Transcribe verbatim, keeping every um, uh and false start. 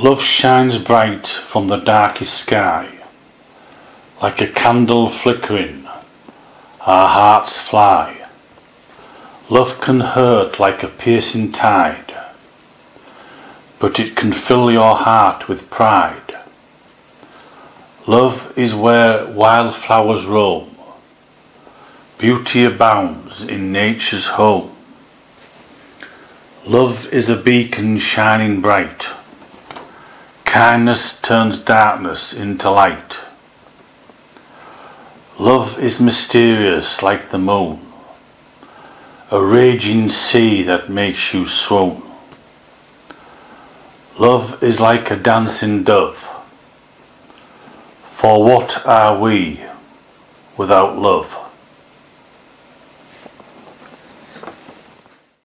Love shines bright from the darkest sky, like a candle flickering, our hearts fly. Love can hurt like a piercing tide, but it can fill your heart with pride. Love is where wildflowers roam, beauty abounds in nature's home. Love is a beacon shining bright, kindness turns darkness into light. Love is mysterious like the moon, a raging sea that makes you swoon. Love is like a dancing dove, for what are we without love?